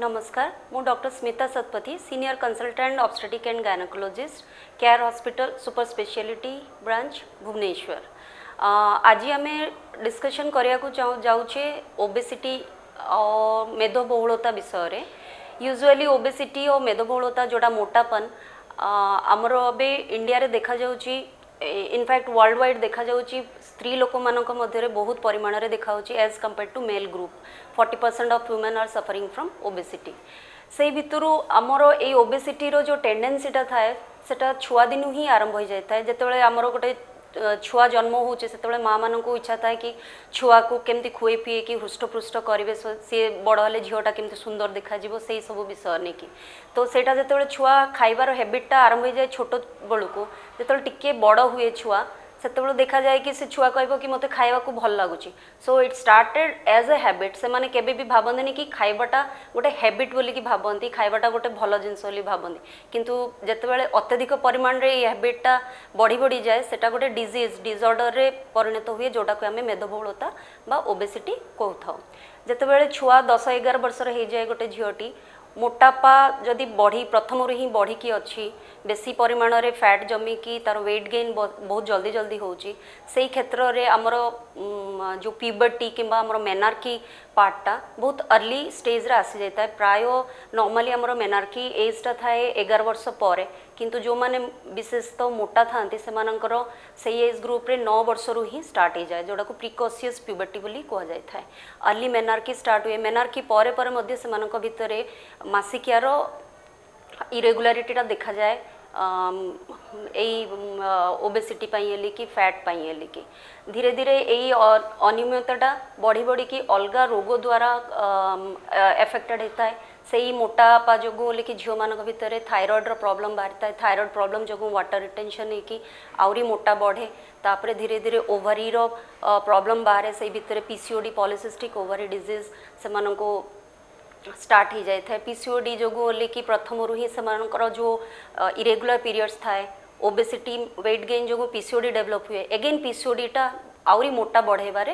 नमस्कार मु doctor Smita Satpathy senior consultant obstetric and gynaecologist care hospital super speciality branch Bhubaneswar. आज आम डिस्कशन करने जाऊे ओबेसिटी और मेदबहुलता विषय। यूजुअली ओबेसिटी और मेदबहुलता जोड़ा मोटापन आमर अबे इंडिया रे देखा जाउची, इनफैक्ट वर्ल्ड वाइड देखा जाउची स्त्री लोक मानक मध्य बहुत परिमाण रे देखा जाउची as compared to male group 40% of human are suffering from obesity. से भितरु आमर ए ओबेसिटी रो जो टेंडेंसीटा थाए सेटा छुआ दिनु ही आरंभ हो जाता है। जेतेबेले आमर गोटे छुआ जन्म होचे सेतेबेले माँ मान को इच्छा थाए कि छुआ को केमती खुए पिए कि हृष्टपृष्ट करेंगे, सी बड़ हेले झीटा केमती सुंदर देखा से सब विषय नहीं कि तो सेटा जेतेबेले छुआ खाइबार हैबिटटा आरंभ हो जाए छोट बेलू को जेतेबेले टिके बड़ हुए छुआ सेतेबेले देखा जाए कि से छुआ कहबो कि मते खाइबा को भल लागुची। So it started as a habit. से माने केबे भी भाबंती कि खाइबाटा गोटे हैबिट बोली कि भाबंती, खाइबाटा गोटे भल जिंस बोली भाबंती, किंतु जेतेबेले अत्यधिक परिमाण रे ये हैबिटटा बढ़ी बढ़ी जाए सेटा गोटे डिजीज डिसऑर्डर रे परिणत हुए जोटा को आमे मेदबहुलता बा ओबेसिटी कहथाउ। जेतेबेले छुआ 10-11 वर्ष रे हे जाए गोटे झियोटी मोटापा जदि बढ़ी प्रथम ही बढ़ी की अच्छी बेसी परिमाण रे फैट जमी की तार वेट गेन बहुत जल्दी जल्दी होची से क्षेत्र रे हमर जो प्यूबर्टी किंबा हमर मेनार्की पार्टटा बहुत अर्ली स्टेज रे आसी जाता है। प्राय नॉर्मली हमर मेनार्की एजटा थाए 11 वर्ष पर, किंतु जो माने विशेष तो मोटा थांती से मानकर से एज ग्रुप रे 9 वर्ष रु ही स्टार्ट हो जाए जोड़ा को प्रिकॉशियस प्यूबर्टी बोली कह जाय थाए। अर्ली मेनार्की स्टार्ट हुए। मेनार्की परे परे मध्य से मानक भितरे मासिकियार इरेगुलारिटीटा देखा जाए ओबेसिटी पाई कि फैट पाई कि धीरे धीरे यही अनियमितता बढ़ी बढ़ी कि अलग रोग द्वारा एफेक्टेड होता है। से ही मोटापा जो बोले कि झील मान भितर थायराइड प्रॉब्लम बाहरी था, थायराइड प्रॉब्लम जो वाटर रिटेंशन होगी आहरी मोटा बढ़े। तापर धीरे धीरे ओवरी प्रॉब्लम बाहर से भितर पीसीओडी पॉलिसिस्टिक ओवरी डिजीज से मानको स्टार्ट हो जाए। पीसीओडी जो बोले कि प्रथम रू ही से जो इरेगुलर पीरियड्स थाए ओबेसिटी वेट गेन जो पीसीओडी डेवलप हुए। एगेन पीसीओडीटा आहरी मोटा बढ़ेबारे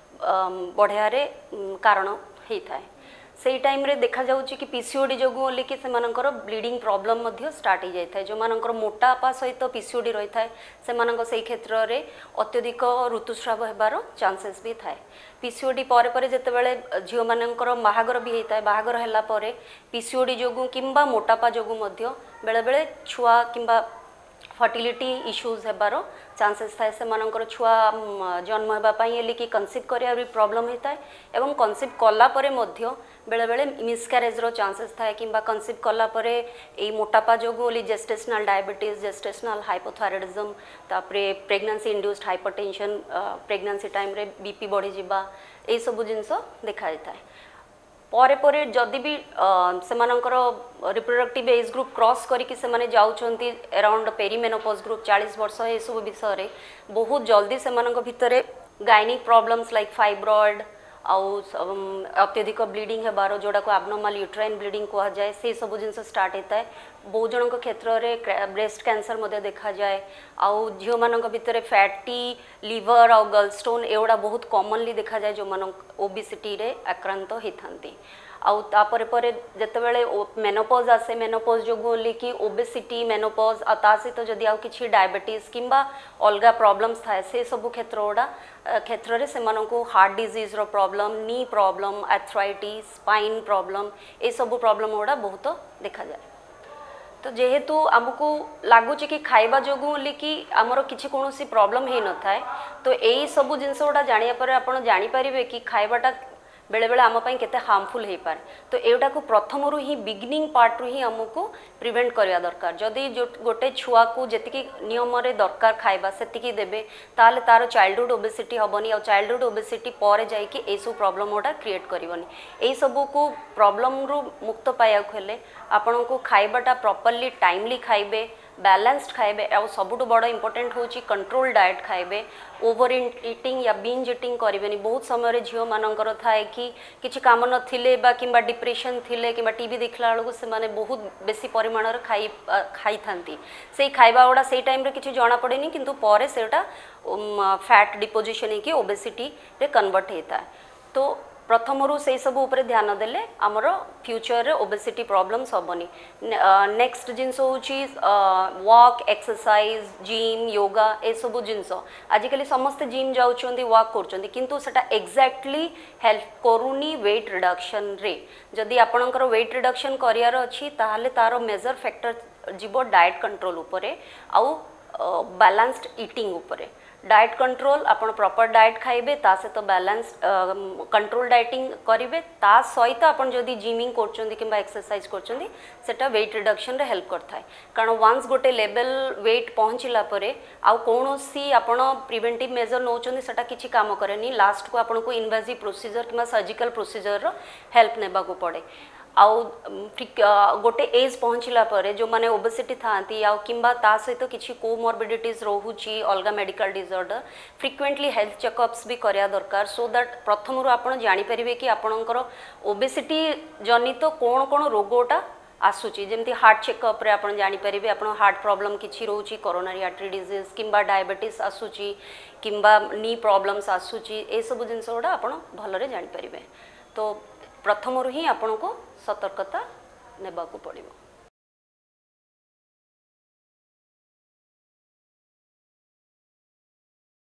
बढ़िया कारण होता है। से टाइम रे देखा जाउची कि पीसीओडी जो बोले कि सेमानकर ब्लीडिंग प्रॉब्लम मध्य स्टार्ट हो जाए। जो मानकर मोटापा सहित पीसीओडी रही है से क्षेत्र में अत्यधिक ऋतुस्राव होबार चांसेस भी थाए। पीसीओडी परे परे जेतेबेले झील मानकर बाहागर भी होता है, बाहागर होला परे पीसीओडी जो किंबा मोटापा जो मध्य बेले बेले छुआ किंबा फर्टिलिटी इश्यूज हेबार चांसेस थाए। से मानकर छुआ जन्म होगापाई कि कनसीव करिया भी प्रॉब्लम होता है एवं कनसीव कला परे मध्य बेले बेले मिसक्यारेज रो चांसेस थाए किंबा कनसीव कला परे ए मोटापा जो बोली जेस्टेशनल डायबिटीज, जेस्टेशनल हाइपोथायराइडिज्म, तापरे pregnancy induced hypertension, pregnancy time रे बीपी बढ़ी जिबा ए सब जिनस देखा जाता है। परे परे जदि भी सेमानकर रिप्रोडक्टिव एज ग्रुप क्रॉस करके से माने जाउछंती अराउंड पेरीमेनोपॉज ग्रुप 40 वर्ष ए सब विषय रे बहुत जल्दी सेमानक भितरे गायनिक प्रॉब्लम्स लाइक फाइब्रॉइड आउ अत्यधिक ब्लीडिंग हेबार जोड़ा को एब्नॉर्मल यूट्राइन ब्लीडिंग कह जाए से सब जिनस स्टार्ट होता है। बहुत जन क्षेत्र में ब्रेस्ट कैंसर मध्य देखा जाए। आउ झील मान भितर फैटी लिवर और गल स्टोन एगुड़ा बहुत कॉमनली देखा जाए जो मान ओबेसिटी रे आक्रांत होती। आउ तापर परे जेतेबेले मेनोपॉज आसे मेनोपॉज जो बोली कि ओबेसिटी मेनोपॉज ता सहित जदि आउ किछि डायबिटीज किंबा अलगा प्रॉब्लम्स थाए से सब क्षेत्र रे सेमानंको हार्ट डिजीज रो problem, knee problem, arthritis, spine problem ए सब प्रॉब्लम गुड़ा बहुत देखा जाए। तो जेहेतु आमको लगुच कि खाइबा जो बोली कि आमर किसी कौन प्रॉब्लम हो न थाए तो यही सब जिनस गुड़ा जानिया पर आपण जानि परिबे कि खाइबाटा बेले बेले आम केते हार्मफुल हो पारे। तो एटा को प्रथम रू ही बिगिनिंग पार्ट रू ही आमको प्रिवेंट करवा दरकार। जदि जो गोटे छुआ को जेतिकी नियम रे दरकार खाइबा सेतिकी देबे ताले तार चाइल्डहुड ओबेसिटी हबनी और चाइल्डहुड ओबेसिटी पर जाई कि ए सब प्रॉब्लम ओटा क्रिएट करबनी। ए सब को प्रॉब्लम रू मुक्त पाया हेले आपन को खाइबाटा प्रॉपर्ली टाइमली खाइबे, बैलेंस्ड खाइबे और सबुठ बड़ इंपोर्टेंट होची कंट्रोल डाइट खाइबे। ओवर ईटिंग या बिंज ईटिंग करेंगे। बहुत समय झील मानकर थाए कि किसी काम नथिले बा किंबा डिप्रेशन थिले किंबा टीवी देखला बेलू से माने बहुत बेसी परिमाण खाई थांती। से खाइबा गुड़ा से टाइम रे किसी जना पड़ेनी किंतु परे सेटा फैट डिपोजिशन होगी ओबेसिटी रे कन्वर्ट होता है। तो प्रथमरू से सब ऊपर ध्यान देले आमर फ्यूचर रे ओबेसिटी प्रॉब्लम्स हेनी। नेक्स्ट जिनस होची वॉक एक्सरसाइज जिम योगा ए सब जिनस आजिकली समस्ते जिम जाउछंदी वॉक करछंदी किंतु सेटा एग्जैक्टली हेल्प करूनी वेट रिडक्शन रे। जदि आपणकर वेट रिडक्शन करियार अछि ताहाले तारो मेजर फैक्टर जीवो डाइट कंट्रोल उपरे आउ बैलेंस्ड ईटिंग उपरे। डाइट कंट्रोल आपण प्रॉपर डाइट खाइबे ता से तो बैलेंस कंट्रोल डाइटिंग करिवे ता सहित आपण जदि जिमिंग करछंदी किबा एक्सरसाइज करछंदी सेटा वेट रिडक्शन रे हेल्प करथाय। कारण वंस गोटे लेवल वेट पहुंचला परे आ कोनोसी आपण प्रिवेंटिव मेजर नोचंदी सेटा किछि काम करेनी। लास्ट को आपण को इन्वेजिव प्रोसीजर किबा सर्जिकल प्रोसीजर रो हेल्प नेबा को पड़े। आउ गोटे एज पहुँचला परे जो माने ओबेसिटी थांती आउ किंबा ता सहित किछि कोमॉर्बिडिटीज रोहुची अलगा medical disorder frequently health checkups भी करिया दरकार सो दैट प्रथमरु आपण जानि परिबे कि आपणकर ओबेसिटी जनित कोन कोन रोगोटा आसुची। जेमती हार्ट चेकअप रे आपण जानि परिबे आपण हार्ट प्रॉब्लम किछि रोहुची कोरोनरी आर्टरी डिजीज किंबा डायबिटीज आसुची किंबा नी प्रॉब्लम्स आसुची ए सब जिंस गुडा आपण भलरे जानि परिबे। तो प्रथमरु ही आपण को सतर्कता नेबा को पड़िबो।